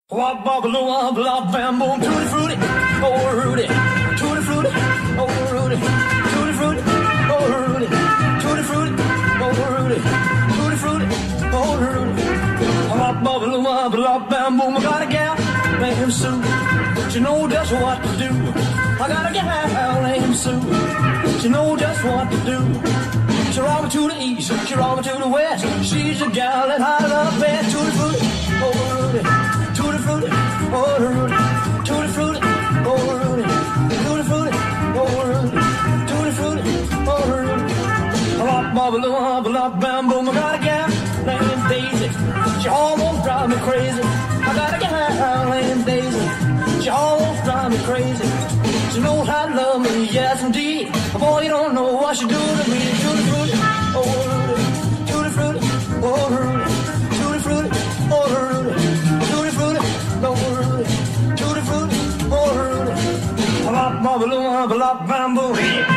Wop bobble wop lop bam boom tutti frutti, oh Rudy, tutti frutti, oh Rudy, tutti frutti, oh Rudy, tutti frutti, oh Rudy, tutti frutti, oh Rudy. Wop bobble wop lop bam boom, I got a gal named Sue, she knows just what to do. I got a gal named Sue, she knows just what to do. She roll me to the east, she roll me to the west. She's a gal that I love best. Tutti frutti, oh Rudy, tutti frutti, oh Rudy, tutti frutti, oh Rudy, tutti frutti, oh Rudy, tutti frutti, oh Rudy. Rock bubble bubble up bam boom. I got a gal named Daisy, she almost drives me crazy. I got a gal named Daisy, she almost drives me crazy. She knows how to love me, yes indeed. Boy, you don't know what she do to me. Tutti frutti, oh Rudy, tutti frutti, oh Rudy, tutti frutti, oh Rudy, tutti frutti, oh Rudy, tutti frutti, oh Rudy. Bop bobble bobble up bamboo.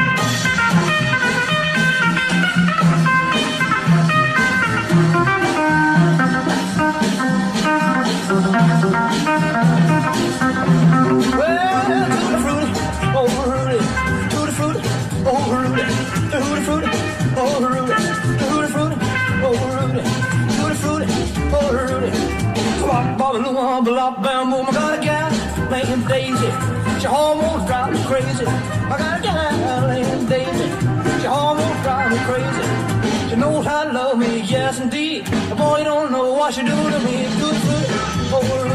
Well, tutti frutti, oh Rudy, tutti frutti, oh Rudy, tutti frutti, oh Rudy, tutti frutti, oh Rudy, tutti frutti, oh Rudy. Wop bobble wobble up bam boom. I got a gal named Daisy, she almost drives me crazy. I got a gal named Daisy, she almost drives me crazy. She knows how to love me, yes indeed. Boy, you don't know what she do to me. Tutti frutti, oh Rudy.